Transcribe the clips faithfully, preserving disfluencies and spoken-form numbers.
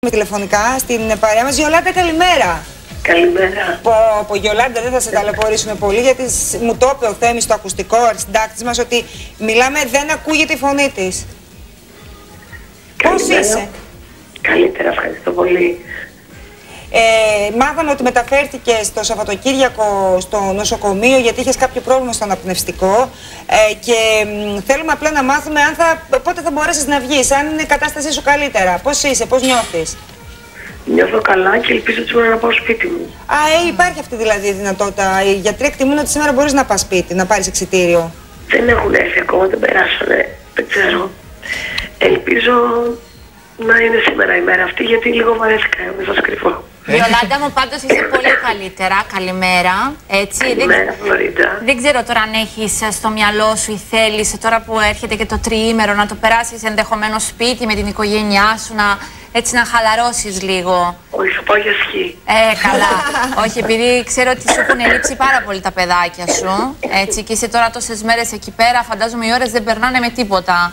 τηλεφωνικά στην παρέα μας. Γιολάντα, καλημέρα. Καλημέρα. Πω, πω, Γιολάντα, δεν θα σε ταλαιπωρήσουμε πολύ, γιατί μου το είπε ο Θέμης στο ακουστικό, ο συντάκτης μας, ότι μιλάμε, δεν ακούγεται η φωνή της. Πώς είσαι? Καλύτερα, ευχαριστώ πολύ. Ε, μάθαμε ότι μεταφέρθηκες το Σαββατοκύριακο στο νοσοκομείο γιατί είχες κάποιο πρόβλημα στο αναπνευστικό ε, και μ, θέλουμε απλά να μάθουμε αν θα, πότε θα μπορέσεις να βγεις, αν είναι η κατάστασή σου καλύτερα. Πώς είσαι, πώς νιώθεις? Νιώθω καλά και ελπίζω ότι μπορώ να πάω σπίτι μου. Α, ε, υπάρχει αυτή δηλαδή η δυνατότητα. Οι γιατροί εκτιμούν ότι σήμερα μπορείς να πας σπίτι, να πάρεις εξιτήριο. Δεν έχουν έρθει ακόμα, δεν περάσανε, δεν ξέρω. Ελπίζω να είναι σήμερα η μέρα αυτή, γιατί λίγο βαρέθηκα, δεν σας κρυβώ. Γιολάντα μου, πάντως είσαι πολύ καλύτερα. Καλημέρα. Έτσι. Καλημέρα, Φλωρίτα. Δεν ξέρω τώρα αν έχεις στο μυαλό σου ή θέλεις τώρα που έρχεται και το τριήμερο να το περάσεις ενδεχομένως σπίτι με την οικογένειά σου, να, έτσι να χαλαρώσεις λίγο. Όχι, θα πάω για σκι. Ε, καλά. Όχι, επειδή ξέρω ότι σου έχουν λείψει πάρα πολύ τα παιδάκια σου. Έτσι, και είσαι τώρα τόσες μέρες εκεί πέρα, φαντάζομαι οι ώρες δεν περνάνε με τίποτα.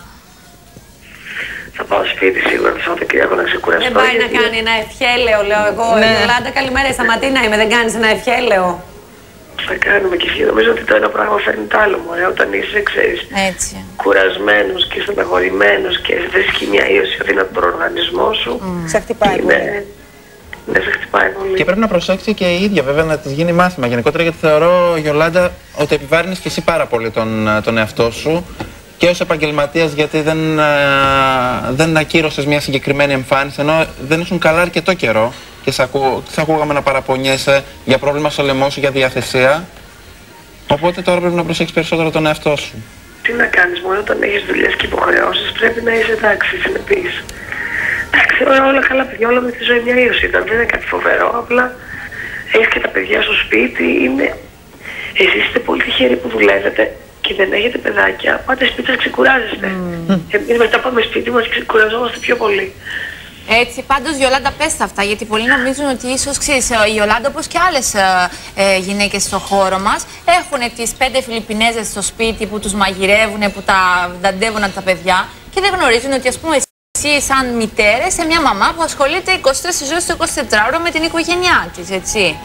Θα πάω σπίτι σίγουρα το Σαββατοκύριακο να ξεκουραστώ. Δεν πάει γιατί... να κάνει ένα ευχέλαιο, λέω εγώ. Ναι. Γιολάντα, καλημέρα, σταματήνα είμαι, δεν κάνεις ένα ευχέλαιο? Θα κάνουμε και εσύ. Νομίζω ότι το ένα πράγμα φέρνει το άλλο, μωρέ. Όταν είσαι, ξέρεις, Έτσι. κουρασμένος και στεναχωρημένος και βρίσκει μια ίωση αδύνατη τον οργανισμό σου. Mm. Σε χτυπάει πολύ. Ναι, ναι, σε χτυπάει πολύ. Και πρέπει να προσέξει και η ίδια βέβαια να της γίνει μάθημα γενικότερα, γιατί θεωρώ, Γιολάντα, ότι επιβάρυνες και εσύ πάρα πολύ τον, τον εαυτό σου και ως επαγγελματίας, γιατί δεν, δεν ακύρωσες μια συγκεκριμένη εμφάνιση, ενώ δεν ήσουν καλά αρκετό καιρό και σε, ακού, σε ακούγαμε να παραπονιέσαι για πρόβλημα στο λαιμό σου, για διαθεσία. Οπότε τώρα πρέπει να προσέξεις περισσότερο τον εαυτό σου. Τι να κάνεις, μόνο όταν έχεις δουλειές και υποχρεώσεις πρέπει να είσαι εντάξει, συνεπής. Εντάξει, όλα καλά παιδιά, όλα με τη ζωή μια ίωση ήταν, δεν είναι κάτι φοβερό, απλά έχεις και τα παιδιά στο σπίτι, είναι... Εσείς είστε πολύ τυχεροί που δουλεύετε και δεν έχετε παιδάκια, πάτε σπίτι να ξεκουράζεστε. Mm. Εμείς μετά πάμε σπίτι μας και ξεκουραζόμαστε πιο πολύ. Έτσι, πάντως Γιολάντα, πες τα αυτά, γιατί πολλοί νομίζουν ότι ίσως, ξέρεις, η Γιολάντα, όπως και άλλες ε, ε, γυναίκες στο χώρο μας, έχουν τις πέντε Φιλιππινέζες στο σπίτι που τους μαγειρεύουν, που τα δαντεύουν τα παιδιά και δεν γνωρίζουν ότι, ας πούμε, εσύ σαν μητέρες, σε μια μαμά που ασχολείται είκοσι τέσσερις ώρες το εικοσιτετράωρο με την οικογένειά της, έτσι.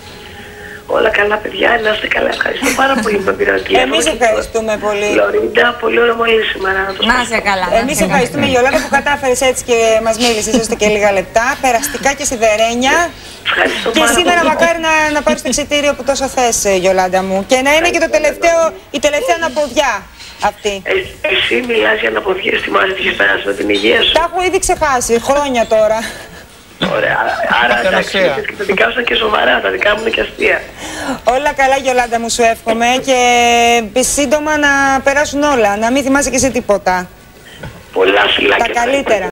Όλα καλά, παιδιά, να είστε καλά. Ευχαριστώ πάρα πολύ που με πήρατε τηλέφωνο. Εμείς ευχαριστούμε πολύ. Φλωρίντα, πολύ ωραία μόλι σήμερα. Να, το Να είσαι καλά. Εμείς ευχαριστούμε, Γιολάντα, που κατάφερες έτσι και μας μίλησες έστω και λίγα λεπτά. Περαστικά και σιδερένια. Ευχαριστώ Και πάρα σήμερα πολύ. μακάρι να, να πάρεις το εξιτήριο που τόσο θες, Γιολάντα μου. Και να είναι και το τελευταίο, η τελευταία αναποδιά αυτή. Ε, εσύ μιλάς για αναποδιές, θυμάσαι τι έχεις περάσει με την υγεία σου. Τα έχω ήδη ξεχάσει, χρόνια τώρα. Ωραία, άρα εντάξει, και τα δικά σου είναι και σοβαρά, τα δικά μου είναι και αστεία. Όλα καλά, Γιολάντα μου, σου εύχομαι και σύντομα να περάσουν όλα. Να μην θυμάσαι και σε τίποτα. Πολλά φιλάκια. Τα καλύτερα.